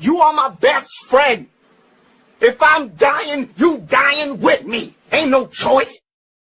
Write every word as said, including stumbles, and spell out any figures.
You are my best friend. If I'm dying, you dying with me. Ain't no choice.